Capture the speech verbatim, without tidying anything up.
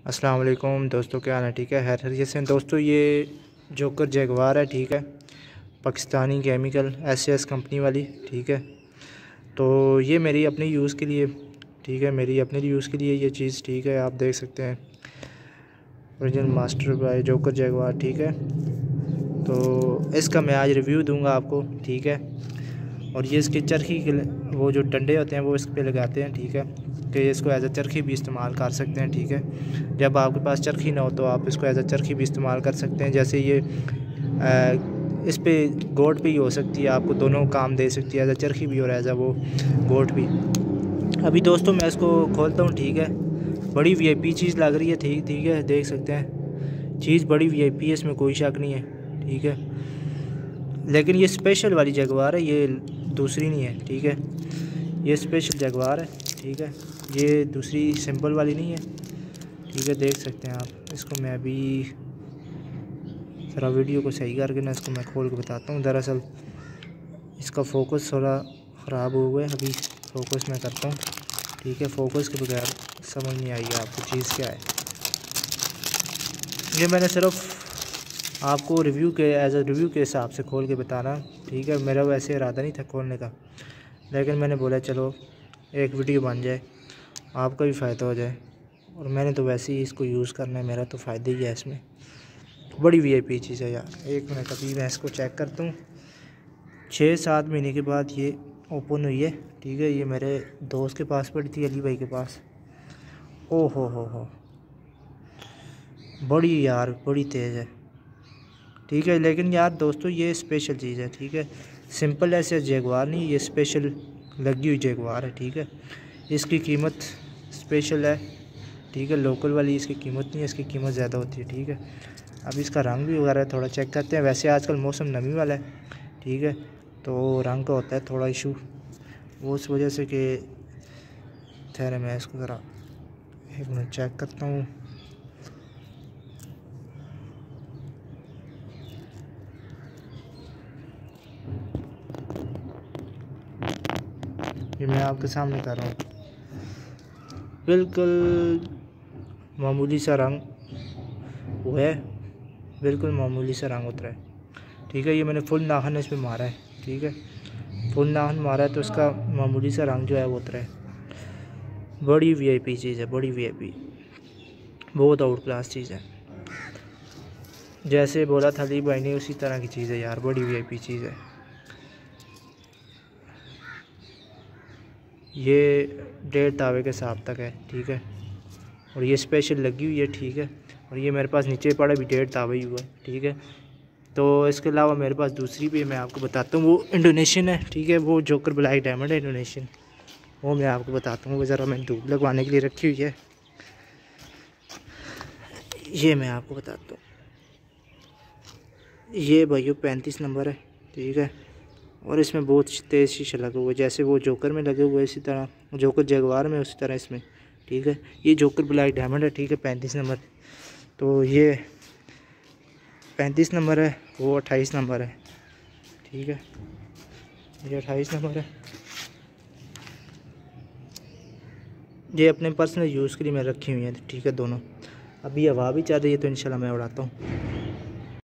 अस्सलाम वालेकुम दोस्तों, क्या हाल है? ठीक है, खैर खैरियत से दोस्तों। ये जोकर जगवार है, ठीक है, Pakistani chemical S S company वाली, ठीक है। तो ये मेरी अपनी यूज़ के लिए, ठीक है, मेरी अपने यूज़ के लिए ये चीज़, ठीक है, आप देख सकते हैं original master by joker jaguar, ठीक है। तो इसका मैं आज रिव्यू दूंगा आपको, ठीक है। और ये इसकी चरखी के वो जो डंडे होते हैं वो इस पे लगाते हैं, ठीक है, कि इसको एज अ चरखी भी इस्तेमाल कर सकते हैं, ठीक है। जब आपके पास चरखी ना हो तो आप इसको एज अ चरखी भी इस्तेमाल कर सकते हैं। जैसे ये आ, इस पे गोट भी हो सकती है, आपको दोनों काम दे सकती है, एज अ चरखी भी और एज अ वो गोट भी। अभी दोस्तों मैं इसको खोलता हूँ, ठीक है। बड़ी वी आई पी चीज़ लग रही है, ठीक ठीक है, देख सकते हैं चीज़ बड़ी वी आई पी है, इसमें कोई शक नहीं है, ठीक है। लेकिन ये स्पेशल वाली जगवार है, ये दूसरी नहीं है, ठीक है। ये स्पेशल जगवार है, ठीक है, ये दूसरी सिंपल वाली नहीं है, ठीक है। देख सकते हैं आप इसको। मैं अभी ज़रा वीडियो को सही करके ना इसको मैं खोल के बताता हूँ। दरअसल इसका फोकस थोड़ा ख़राब हो गया, अभी फोकस मैं करता हूँ, ठीक है। फोकस के बगैर समझ नहीं आएगी आपको चीज़ क्या है। ये मैंने सिर्फ आपको रिव्यू के एज अ रिव्यू के हिसाब से खोल के बताना, ठीक है। मेरा वैसे इरादा नहीं था खोलने का, लेकिन मैंने बोला चलो एक वीडियो बन जाए, आपका भी फ़ायदा हो जाए। और मैंने तो वैसे ही इसको यूज़ करना है, मेरा तो फ़ायदा ही है इसमें। बड़ी वी आई पी चीज़ है यार। एक मिनट, अभी मैं इसको चेक करता हूँ। छः सात महीने के बाद ये ओपन हुई है, ठीक है। ये मेरे दोस्त के पास पड़ी थी, अली भाई के पास। ओ हो हो हो बड़ी यार, बड़ी तेज़ है, ठीक है। लेकिन यार दोस्तों ये स्पेशल चीज़ है, ठीक है। सिंपल ऐसे जगवार नहीं, ये स्पेशल लगी हुई जगवार है, ठीक है। इसकी कीमत स्पेशल है, ठीक है। लोकल वाली इसकी कीमत नहीं है, इसकी कीमत ज़्यादा होती है, ठीक है। अब इसका रंग भी वगैरह थोड़ा चेक करते हैं। वैसे आजकल मौसम नमी वाला है, ठीक है, तो रंग का होता है थोड़ा इशू, वो उस वजह से कि ठहरे मैं इसको ज़रा एक मिनट चेक करता हूँ। ये मैं आपके सामने कर रहा हूँ, बिल्कुल मामूली सा रंग वो है, बिल्कुल मामूली सा रंग उतरा है, ठीक है। ये मैंने फुल नाखन इस पर मारा है, ठीक है, फुल नाखन मारा है तो इसका मामूली सा रंग जो है वो उतरा है। बड़ी वी आई पी चीज़ है, बड़ी वी आई पी, बहुत आउट क्लास चीज़ है। जैसे बोला था अली भाई ने उसी तरह की चीज़ है यार, बड़ी वी आई पी चीज़ है। ये डेढ़ तावे के हिसाब तक है, ठीक है। और ये स्पेशल लगी हुई है, ठीक है। और ये मेरे पास नीचे पड़ा भी डेढ़ तावा ही हुआ है, ठीक है। तो इसके अलावा मेरे पास दूसरी भी मैं आपको बताता हूँ, वो इंडोनेशियन है, ठीक है। वो जोकर ब्लैक डायमंड है इंडोनेशियन, वो मैं आपको बताता हूँ। वो ज़रा मैंने धूप लगवाने के लिए रखी हुई है, ये मैं आपको बताता हूँ। ये भाइयों पैंतीस नंबर है, ठीक है। और इसमें बहुत तेज़ शीशा लगा हुआ है, जैसे वो जोकर में लगे हुए हैं इसी तरह जोकर जगवार में उसी तरह इसमें, ठीक है। ये जोकर ब्लैक डायमंड है, ठीक है, पैंतीस नंबर। तो ये पैंतीस नंबर है, वो अट्ठाईस नंबर है, ठीक है। ये अट्ठाईस नंबर है। ये अपने पर्सनल यूज़ के लिए मैं रखी हुई है, ठीक है, दोनों। अभी हवा भी चल रही है तो इंशाल्लाह मैं उड़ाता हूँ।